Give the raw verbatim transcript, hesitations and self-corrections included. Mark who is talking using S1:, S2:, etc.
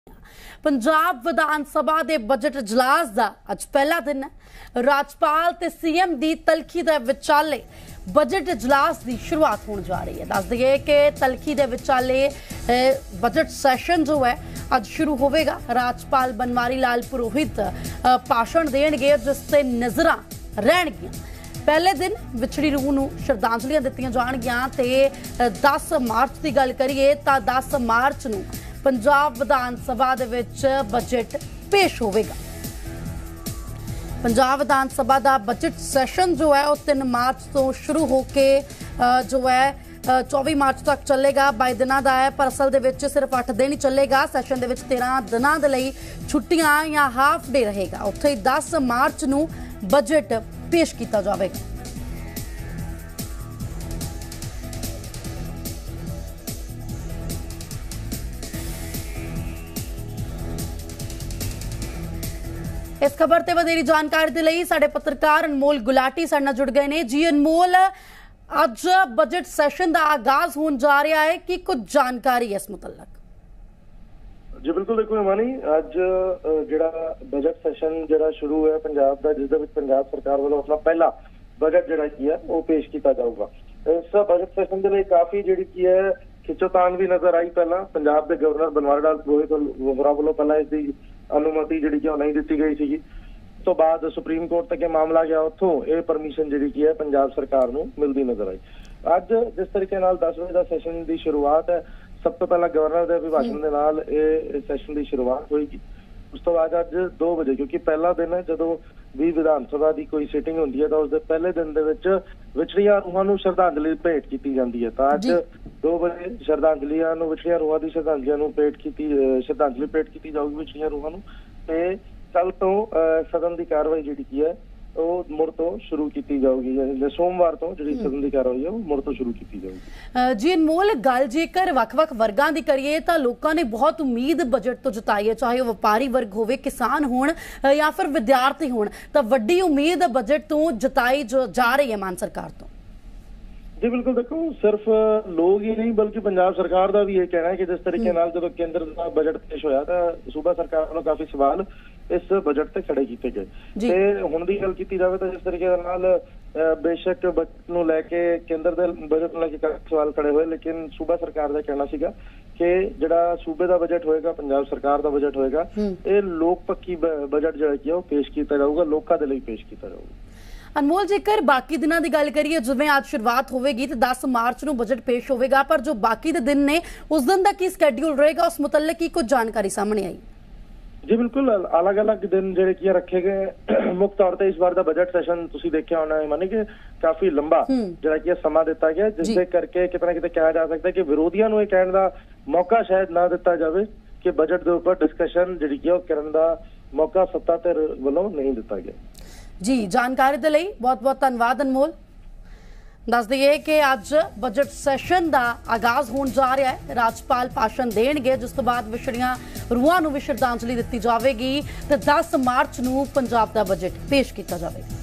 S1: पंजाब विधान सभा के बजट इजलास का अज पहला दिन है। राज्यपाल ते सीएम की तलखी के विचाले बजट इजलास की शुरुआत होने जा रही है। दस दिए कि तलखी के विचाले बजट सैशन जो है अज शुरू होगा। राज्यपाल बनवारी लाल पुरोहित भाषण देंगे जिससे नज़र रहनगियां। पहले दिन विछड़ी रूह नूं श्रद्धांजलियां दित्तियां जाणगियां ते दस मार्च की गल करिए तां दस मार्च नूं पंजाब विधान सभा दे विच बजट पेश होवेगा। पंजाब विधान सभा का बजट सैशन जो है वह तीन मार्च तो शुरू होके जो है चौबीस मार्च तक चलेगा। बाई दिनों का है पर असल दे विच सिर्फ अठ दिन ही चलेगा। सैशन दे विच तेरह दिनों के लिए छुट्टियां या हाफ डे रहेगा। उत्थे ही दस मार्च नूं बजट पेश किया जाएगा। इस खबर से वधेरी जानकारी के लिए साडे पत्रकार अनमोल गुलाटी साडे नाल जुड़ गए ने। जी अनमोल, अज बजट सैशन का आगाज होने जा रहा है कि कुछ जानकारी है इस मुतल्लक?
S2: जी बिल्कुल, देखो हिमानी, अज जिहड़ा बजट सैशन जिहड़ा शुरू है पंजाब का, जिस दे विच पंजाब सरकार वालों अपना पहला बजट जिहड़ा की है वो पेश किया जाऊगा। इस बजट सैशन के लिए काफी जिहड़ी की है खिचोतान भी नजर आई। पहला पंजाब के गवर्नर बनवारी लाल पुरोहित होरां वालों पहला इसकी अनुमति जिहड़ी कि नहीं दी गई थी। उस तो बाद सुप्रीम कोर्ट तक मामला गया, उतों ये परमिशन जिहड़ी की है पंजाब सरकार नूं मिलती नजर आई। अज जिस तरीके नाल दस बजे का सैशन की शुरुआत है, सब तो पहला गवर्नर के अभिभाषण के नाल ये सैशन की शुरुआत होगी। उस तो बाद अज दो बजे, क्योंकि पहला दिन है जो भी विधान सभा की कोई सीटिंग होती है तो उसके पहले दिन दे विच विछड़ियां रूहां नूं श्रद्धांजलि भेंट की जाती है। तो अज दो बजे श्रद्धांजलियां नूं विछड़ियां रूहां की श्रद्धांजलियां नूं भेंट की श्रद्धांजलि भेंट की जाऊगी विछड़ियां रूहां नूं। ते कल तो सदन की कार्रवाई जिहड़ी की है वो मुड़ तो शुरू की जाऊगी। सोमवार तो जिहड़ी सदन की कार्रवाई है वो मुड़ तो शुरू की जाऊगी।
S1: जी अनमोल, गल जेकर वख-वख वर्गां दी करिए तां लोकां ने बहुत उम्मीद बजट तो जताई है, चाहे वह व्यापारी वर्ग होवे, किसान होण या फिर विद्यार्थी होण, तां वड्डी उम्मीद बजट तो जताई जो जा रही है मान सरकार तो।
S2: जी बिल्कुल, देखो सिर्फ लोग ही नहीं बल्कि पंजाब सरकार का भी ये कहना है कि जिस तरीके नाल जो केंद्र का बजट पेश होया था, सूबा सरकार वालों काफी सवाल इस बजट से खड़े किए गए। ते हुण दी गल कीती जावे तो जिस तरीके नाल बेशक बजट नूं लैके केंद्र दे बजट नूं लैके काफी सवाल खड़े हुए, लेकिन सूबा सरकार का कहना सीगा कि जिहड़ा सूबे का बजट होएगा, पंजाब सरकार का बजट होएगा, ये लोक पक्की बजट जिहड़ा कि वो पेश किया जाऊगा, लोकां दे लई पेश किया जाऊगा।
S1: अनमोल, जेकर बाकी दिनों की गल करिए, जिवें आज शुरुआत होगी तो दस मार्च नूं बजट पेश होगा, पर जो बाकी दे दिन ने उस दिन का की स्कैड्यूल रहेगा, उस मुतल्लिक की कुछ जानकारी सामने आई?
S2: जी बिल्कुल, अलग अलग दिन जिहड़े की रखे गए। मुख्य तौर पर इस बार का बजट सैशन तुसीं देखिया होना है मानी कि काफी लंबा जिहड़ा कि समा दिता गया, जिसके करके कितना किते कहा जा सकता है कि विरोधियों नूं इह कहण दा मौका शायद ना दिता जाए कि बजट के उपर डिस्कशन जिहड़ी कि करन दा मौका सत्ता धिर वल्लों नहीं दिता गया।
S1: जी, जानकारी के लिए बहुत बहुत धन्यवाद अनमोल। दस दिए कि अज बजट सैशन का आगाज होने जा रहा है। राज्यपाल भाषण देंगे, जिस तो बाद विछड़ियां रूहां नूं भी श्रद्धांजलि दी जाएगी तो दस मार्च नूं पंजाब का बजट पेश किया जाएगा।